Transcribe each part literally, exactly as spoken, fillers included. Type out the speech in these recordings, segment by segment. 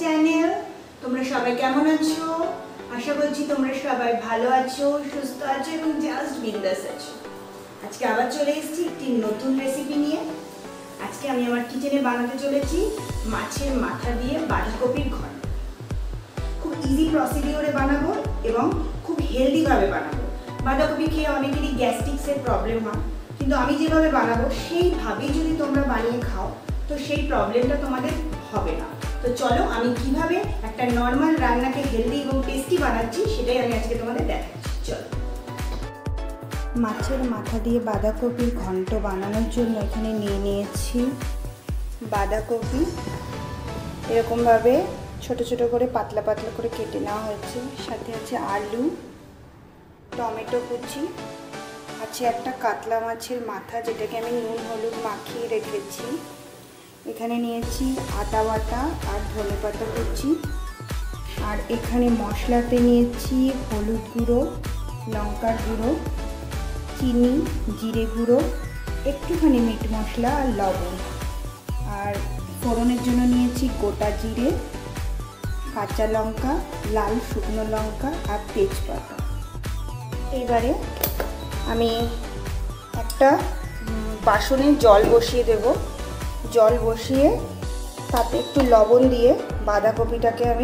Channel. তোমরা সবাই কেমন আছো? আশা করছি তোমরা সবাই ভালো আছো, সুস্থ আছো এবং জাস্ট বিন্দাস আছো। আজকে আবার চলে এসেছি একটি নতুন রেসিপি নিয়ে। আজকে আমি আমার কিচেনে বানাতে চলেছি মাছের মাথা দিয়ে বাঁধাকপির ঘন্ট। খুব ইজি প্রসিডিওরে বানাবো এবং খুব হেলদিভাবে বানাবো। বাঁধাকপি খেয়ে অনেকেরই গ্যাস্ট্রিক্সের প্রবলেম হয়, কিন্তু আমি যেভাবে বানাবো সেইভাবেই যদি তোমরা বানিয়ে খাও তো সেই প্রবলেমটা তোমাদের হবে না। তো চলো আমি কিভাবে একটা নর্মাল রান্নাকে হেলদি এবং টেস্টি বানাচ্ছি সেটাই আমি আজকে তোমাদের দেখাচ্ছি। চলো। মাছের মাথা দিয়ে বাঁধাকপির ঘন্ট বানানোর জন্য এখানে নিয়ে নিয়েছি বাঁধাকপি। এরকমভাবে ছোট ছোট করে পাতলা পাতলা করে কেটে নেওয়া হয়েছে। সাথে আছে আলু, টমেটো কুচি, আছে একটা কাতলা মাছের মাথা যেটাকে আমি নুন হলুদ মাখিয়ে রেখেছি। এখানে নিয়েছি আদা বাটা আর ধনেপাতা কুচি। আর এখানে মশলাতে নিয়েছি হলুদ গুঁড়ো, লঙ্কার গুঁড়ো, চিনি, জিরে গুঁড়ো, একটুখানি মিট মশলা আর লবণ। আর ফোড়নের জন্য নিয়েছি গোটা জিরে, কাঁচা লঙ্কা, লাল শুকনো লঙ্কা আর তেজপাতা। এইবারে আমি একটা বাসনে জল বসিয়ে দেব। জল বসিয়ে তাতে একটু লবণ দিয়ে বাঁধাকপিটাকে আমি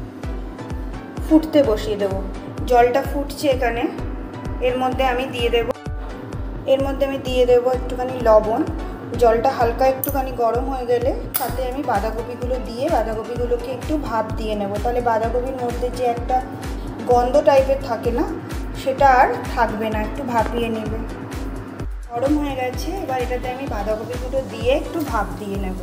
ফুটতে বসিয়ে দেব। জলটা ফুটছে এখানে, এর মধ্যে আমি দিয়ে দেব এর মধ্যে আমি দিয়ে দেব একটুখানি লবণ। জলটা হালকা একটুখানি গরম হয়ে গেলে তাতে আমি বাঁধাকপিগুলো দিয়ে বাঁধাকপিগুলোকে একটু ভাপ দিয়ে নেব। তাহলে বাঁধাকপির মধ্যে যে একটা গন্ধ টাইপের থাকে না, সেটা আর থাকবে না, একটু ভাপিয়ে নেবে। গরম হয়ে গেছে, এবার এটাতে আমি বাঁধাকপিগুলো দিয়ে একটু ভাপ দিয়ে নেব।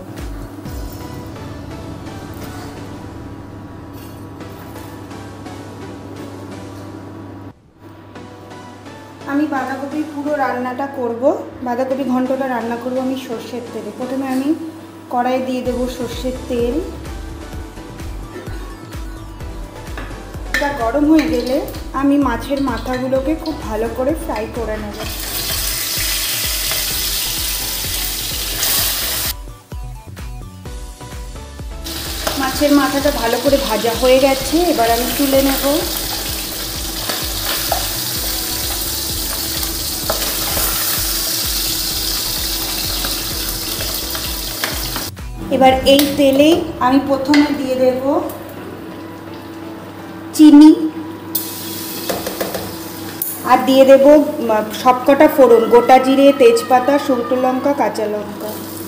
আমি বাঁধাকপি পুরো রান্নাটা করব, বাঁধাকপি ঘন্টটা রান্না করব আমি সর্ষের তেলে। প্রথমে আমি কড়াইয়ে দিয়ে দেব সর্ষের তেল। এটা গরম হয়ে গেলে আমি মাছের মাথাগুলোকে খুব ভালো করে ফ্রাই করে নেব। মাছের মাথাটা ভালো করে ভাজা হয়ে গেছে, এবার আমি তুলে নেব। এবার এই তেলেই আমি প্রথমে দিয়ে দেব চিনি আর দিয়ে দেব সবকটা ফোড়ন, গোটা জিরে, তেজপাতা, শুকনো লঙ্কা, কাঁচা লঙ্কা।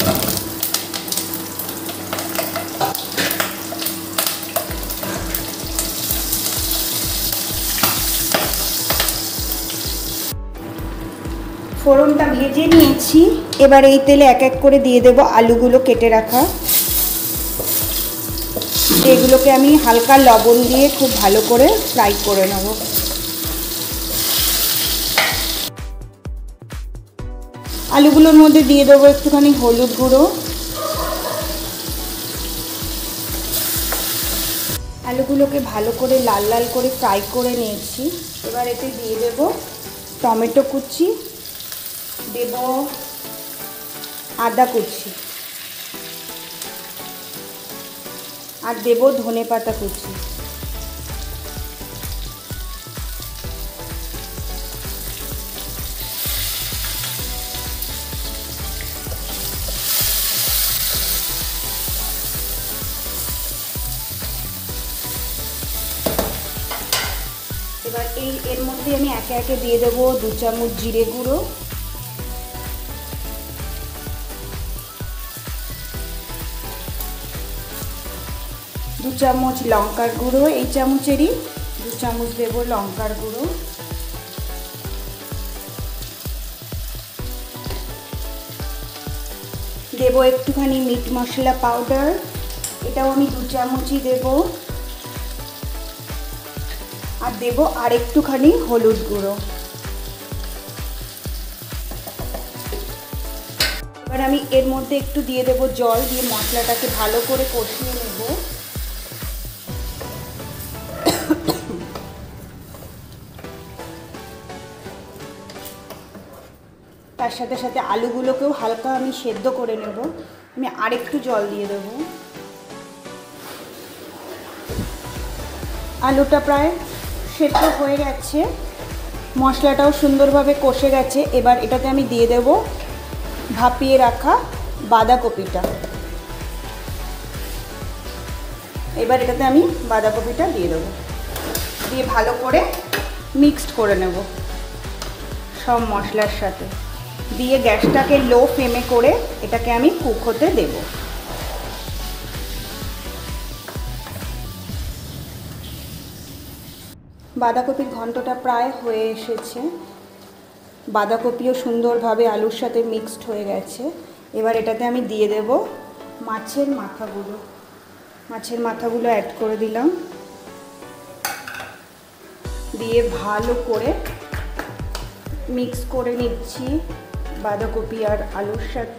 ফোড়নটা ভেজে নিয়েছি, এবার এই তেলে এক এক করে দিয়ে দেব আলুগুলো কেটে রাখা। এগুলোকে আমি হালকা লবণ দিয়ে খুব ভালো করে ফ্রাই করে নেব। আলুগুলোর মধ্যে দিয়ে দেবো একটুখানি হলুদ গুঁড়ো। আলুগুলোকে ভালো করে লাল লাল করে ফ্রাই করে নিয়েছি। এবার এতে দিয়ে দেব টমেটো কুচি, দেব আদা কুচি আর দেব ধনেপাতা কুচি। এবার এই এর মধ্যে আমি একে একে দিয়ে দেবো দু চামচ জিরে গুঁড়ো, দু চামচ লঙ্কার গুঁড়ো, এই চামচেরই দু চামচ দেব লঙ্কার গুঁড়ো, দেব একটুখানি মিট মশলা পাউডার, এটাও আমি দু চামচই দেব, আর দেব আর একটুখানি হলুদ গুঁড়ো। এবার আমি এর মধ্যে একটু দিয়ে দেব জল, দিয়ে মশলাটাকে ভালো করে কষিয়ে নেব। তার সাথে সাথে আলুগুলোকেও হালকা আমি সেদ্ধ করে নেব। আমি আরেকটু জল দিয়ে দেবো। আলুটা প্রায় সেদ্ধ হয়ে গেছে, মশলাটাও সুন্দরভাবে কষে গেছে। এবার এটাতে আমি দিয়ে দেব ভাপিয়ে রাখা বাঁধাকপিটা। এবার এটাতে আমি বাঁধাকপিটা দিয়ে দেবো, দিয়ে ভালো করে মিক্সড করে নেব সব মশলার সাথে। দিয়ে গ্যাসটাকে লো ফ্লেমে করে এটাকে আমি কুক হতে দেব। বাঁধাকপির ঘন্টটা প্রায় হয়ে এসেছে, বাঁধাকপিও সুন্দরভাবে আলুর সাথে মিক্সড হয়ে গেছে। এবার এটাতে আমি দিয়ে দেব মাছের মাথাগুলো। মাছের মাথাগুলো অ্যাড করে দিলাম, দিয়ে ভালো করে মিক্স করে নিচ্ছি বাঁধাকপি আর আলুর সাথে।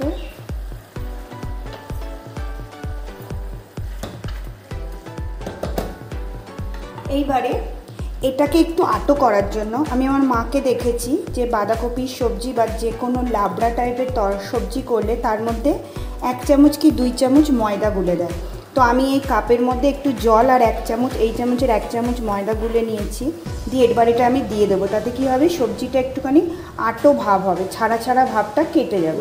এইবারে এটাকে একটু আটো করার জন্য আমি আমার মাকে দেখেছি যে বাঁধাকপির সবজি বা যে কোনো লাবড়া টাইপের তর সবজি করলে তার মধ্যে এক চামচ কি দুই চামচ ময়দা গুলে দেয়। তো আমি এই কাপের মধ্যে একটু জল আর এক চামচ এই চামচের এক চামচ ময়দা গুলে নিয়েছি, দিয়ে এবার এটা আমি দিয়ে দেবো। তাতে কী হবে, সবজিটা একটুখানি আটো ভাব হবে, ছাড়া ছাড়া ভাবটা কেটে যাবে।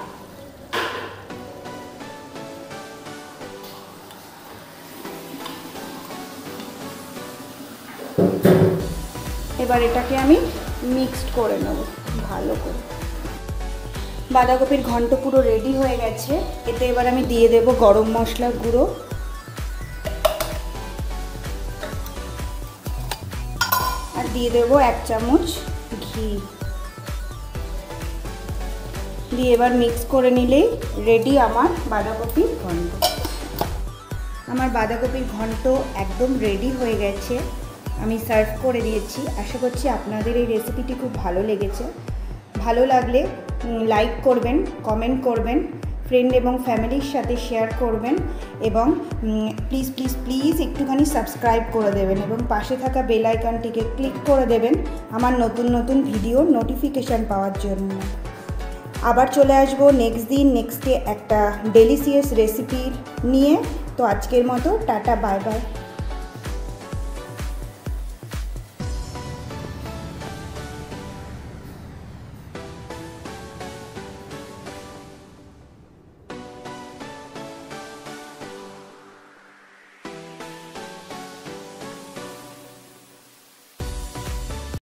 এবার এটাকে আমি মিক্সড করে নেব ভালো করে। বাঁধাকপির ঘন্ট পুরো রেডি হয়ে গেছে। এতে এবার আমি দিয়ে দেব গরম মশলা গুঁড়ো, আর দিয়ে দেব এক চামচ ঘি, দিয়ে এবার মিক্স করে নিলেই রেডি আমার বাঁধাকপির ঘন্ট। আমার বাঁধাকপির ঘন্ট একদম রেডি হয়ে গেছে, আমি সার্ভ করে দিয়েছি। আশা করছি আপনাদের এই রেসিপিটি খুব ভালো লেগেছে। ভালো লাগলে লাইক করবেন, কমেন্ট করবেন, ফ্রেন্ড এবং ফ্যামিলির সাথে শেয়ার করবেন, এবং প্লিজ প্লিজ প্লিজ একটুখানি সাবস্ক্রাইব করে দেবেন এবং পাশে থাকা বেল আইকনটিকে ক্লিক করে দেবেন আমার নতুন নতুন ভিডিওর নোটিফিকেশান পাওয়ার জন্য। আবার চলে আসবো নেক্সট দিন নেক্সট ডে একটা ডেলিশিয়াস রেসিপি নিয়ে। তো আজকের মতো টাটা, বাই বাই।